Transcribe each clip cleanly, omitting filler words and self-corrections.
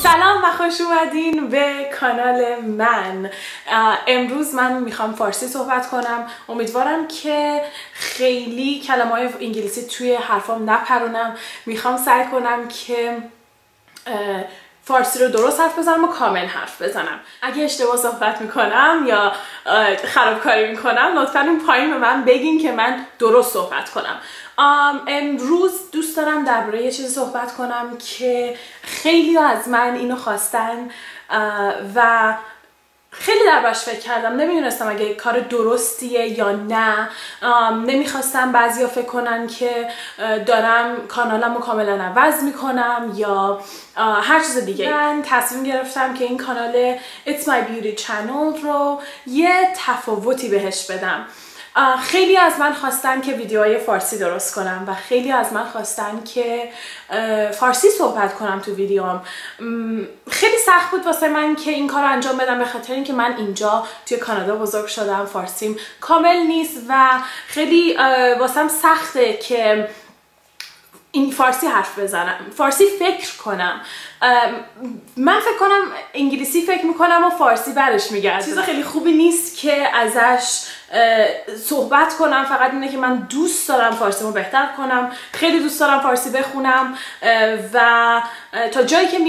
سلام و خوش اومدین به کانال من. امروز من میخوام فارسی صحبت کنم. امیدوارم که خیلی کلمه‌های انگلیسی توی حرفام نپرونم. میخوام سعی کنم که فارسی رو درست حرف بزنم و کامل حرف بزنم. اگه اشتباه صحبت میکنم یا خرابکاری میکنم لطفاً اون پایین به من بگین که من درست صحبت کنم. امروز دوست دارم درباره یه چیزی صحبت کنم که خیلی از من اینو خواستن و خیلی دربارش فکر کردم. نمیدونستم اگه کار درستیه یا نه. نمیخواستم بعضیا فکر کنن که دارم کانالمو کاملا عوض میکنم یا هر چیز دیگه. من تصمیم گرفتم که این کانال It's My Beauty Channel رو یه تفاوتی بهش بدم. خیلی از من خواستن که ویدیوهای فارسی درست کنم و خیلی از من خواستن که فارسی صحبت کنم تو ویدیوام. خیلی سخت بود واسه من که این کار رو انجام بدم به خاطر اینکه من اینجا توی کانادا بزرگ شدم، فارسیم کامل نیست و خیلی واسم سخته که این فارسی حرف بزنم، فارسی فکر کنم. من فکر کنم انگلیسی فکر میکنم و فارسی برش میگرده. چیز خیلی خوبی نیست که ازش صحبت کنم. فقط اینه که من دوست دارم فارسیمو بهتر کنم. خیلی دوست دارم فارسی بخونم و تا جایی که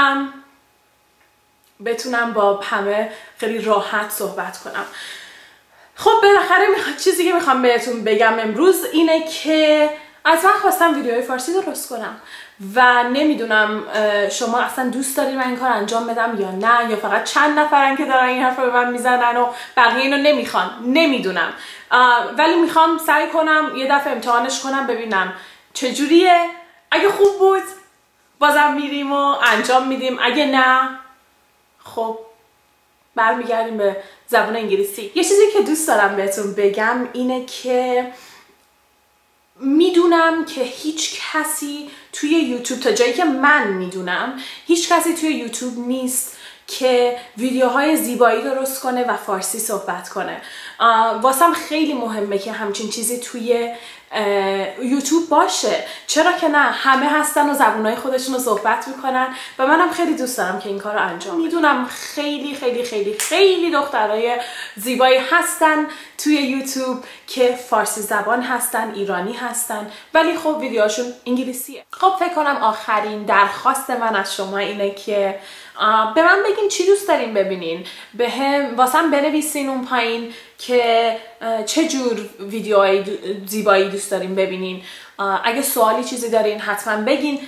بتونم با همه خیلی راحت صحبت کنم. خب بالاخره چیزی که میخوام بهتون بگم امروز اینه که از من خواستم ویدیوهای فارسی درست کنم و نمیدونم شما اصلا دوست دارید من این کار انجام بدم یا نه، یا فقط چند نفرن که دارن این حرف رو به من میزنن و بقیه اینو نمیخوان. نمیدونم، ولی میخوام سعی کنم یه دفعه امتحانش کنم ببینم چجوریه. اگه خوب بود بازم میریم و انجام میدیم، اگه نه خب برمیگردیم به زبان انگلیسی. یه چیزی که دوست دارم بهتون بگم اینه که میدونم که هیچ کسی توی یوتیوب، تا جایی که من میدونم هیچ کسی توی یوتیوب نیست که ویدیوهای زیبایی درست کنه و فارسی صحبت کنه. واسم خیلی مهمه که همچین چیزی توی یوتیوب باشه. چرا که نه، همه هستن و زبونهای خودشون رو صحبت میکنن و منم خیلی دوست دارم که این کار رو انجام بدم. میدونم خیلی خیلی خیلی خیلی دخترای زیبایی هستن توی یوتیوب که فارسی زبان هستن، ایرانی هستن، ولی خب ویدیوهاشون انگلیسیه. خب فکر کنم آخرین درخواست من از شما اینه که به من بگین چی دوست دارین ببینین. واسم بنویسین اون پایین که چه جور ویدیوهای زیبایی دوست دارین ببینین. اگه سوالی چیزی دارین حتما بگین،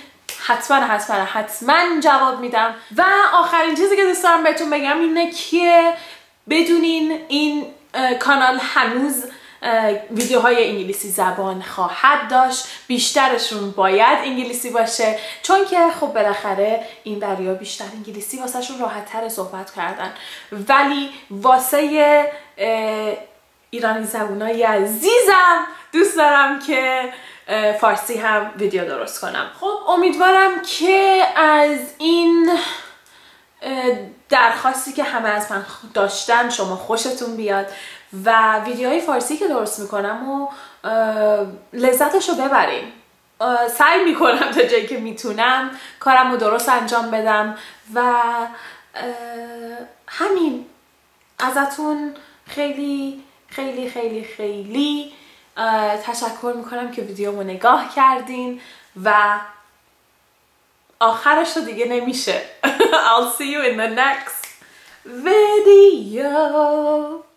حتما جواب میدم. و آخرین چیزی که دوست دارم بهتون بگم اینه که بدونین این کانال هنوز ویدیوهای انگلیسی زبان خواهد داشت. بیشترشون باید انگلیسی باشه چون که خب بالاخره این دریا بیشتر انگلیسی واسه شون راحت تر صحبت کردن، ولی واسه ایرانی زبونای عزیزم دوست دارم که فارسی هم ویدیو درست کنم. خب امیدوارم که از این درخواستی که همه از من داشتن شما خوشتون بیاد و ویدیوهای فارسی که درست میکنم و لذتشو ببرین. سعی میکنم تا جایی که میتونم کارم رو درست انجام بدم و همین. ازتون خیلی خیلی خیلی خیلی تشکر میکنم که ویدیومو نگاه کردین و آخرش رو دیگه نمیشه. I'll see you in the next video.